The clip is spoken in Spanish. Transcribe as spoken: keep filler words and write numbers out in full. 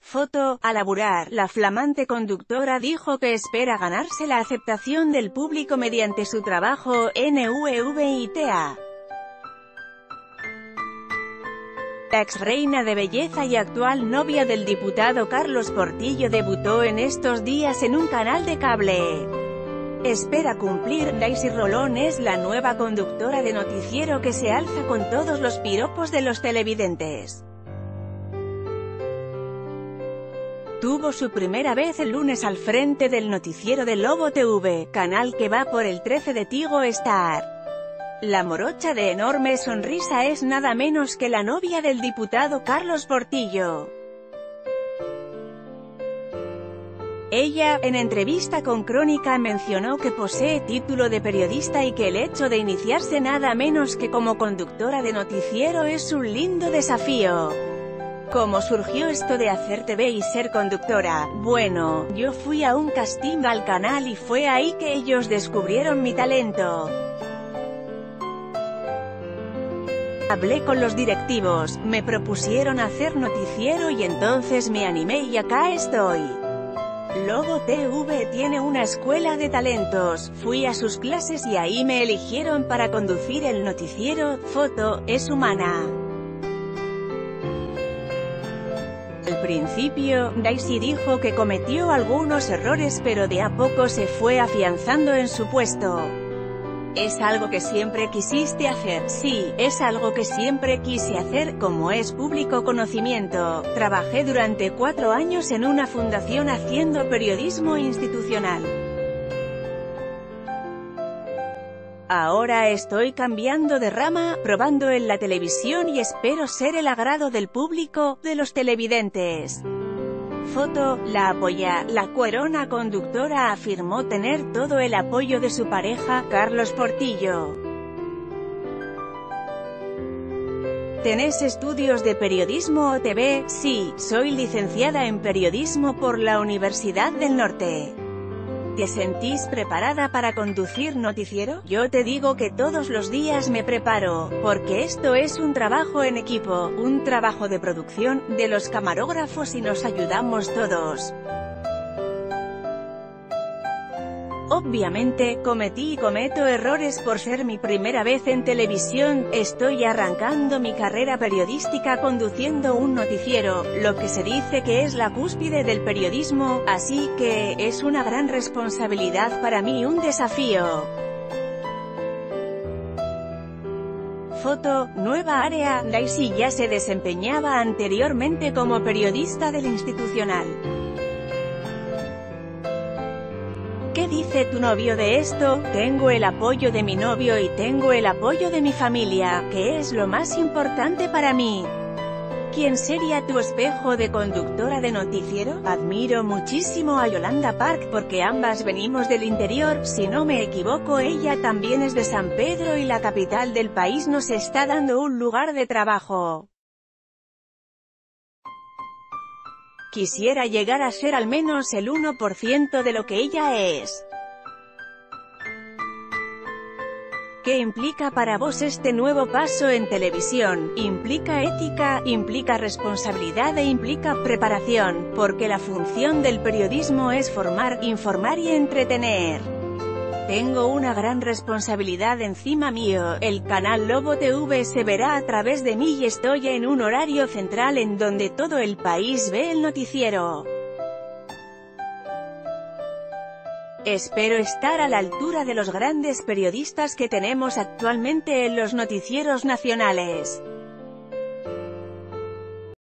Foto, a laburar. La flamante conductora dijo que espera ganarse la aceptación del público mediante su trabajo en V V I T A. La ex reina de belleza y actual novia del diputado Carlos Portillo debutó en estos días en un canal de cable. Espera cumplir. Daisy Rolón es la nueva conductora de noticiero que se alza con todos los piropos de los televidentes. Tuvo su primera vez el lunes al frente del noticiero de Lobo T V, canal que va por el trece de Tigo Star. La morocha de enorme sonrisa es nada menos que la novia del diputado Carlos Portillo. Ella, en entrevista con Crónica, mencionó que posee título de periodista y que el hecho de iniciarse nada menos que como conductora de noticiero es un lindo desafío. ¿Cómo surgió esto de hacer T V y ser conductora? Bueno, yo fui a un casting al canal y fue ahí que ellos descubrieron mi talento. Hablé con los directivos, me propusieron hacer noticiero y entonces me animé y acá estoy. Lobo T V tiene una escuela de talentos, fui a sus clases y ahí me eligieron para conducir el noticiero. Foto, es humana. Al principio, Daisy dijo que cometió algunos errores pero de a poco se fue afianzando en su puesto. ¿Es algo que siempre quisiste hacer? Sí, es algo que siempre quise hacer, como es público conocimiento. Trabajé durante cuatro años en una fundación haciendo periodismo institucional. Ahora estoy cambiando de rama, probando en la televisión y espero ser el agrado del público, de los televidentes. Foto, la apoya. La cuerona conductora afirmó tener todo el apoyo de su pareja, Carlos Portillo. ¿Tenés estudios de periodismo o T V? Sí, soy licenciada en periodismo por la Universidad del Norte. ¿Te sentís preparada para conducir noticiero? Yo te digo que todos los días me preparo, porque esto es un trabajo en equipo, un trabajo de producción, de los camarógrafos y nos ayudamos todos. Obviamente, cometí y cometo errores por ser mi primera vez en televisión, estoy arrancando mi carrera periodística conduciendo un noticiero, lo que se dice que es la cúspide del periodismo, así que, es una gran responsabilidad para mí, un desafío. Foto, nueva área. Daisy ya se desempeñaba anteriormente como periodista del institucional. ¿Qué dice tu novio de esto? Tengo el apoyo de mi novio y tengo el apoyo de mi familia, que es lo más importante para mí. ¿Quién sería tu espejo de conductora de noticiero? Admiro muchísimo a Yolanda Park porque ambas venimos del interior, si no me equivoco ella también es de San Pedro y la capital del país nos está dando un lugar de trabajo. Quisiera llegar a ser al menos el uno por ciento de lo que ella es. ¿Qué implica para vos este nuevo paso en televisión? Implica ética, implica responsabilidad e implica preparación, porque la función del periodismo es formar, informar y entretener. Tengo una gran responsabilidad encima mío, el canal Lobo T V se verá a través de mí y estoy en un horario central en donde todo el país ve el noticiero. Espero estar a la altura de los grandes periodistas que tenemos actualmente en los noticieros nacionales.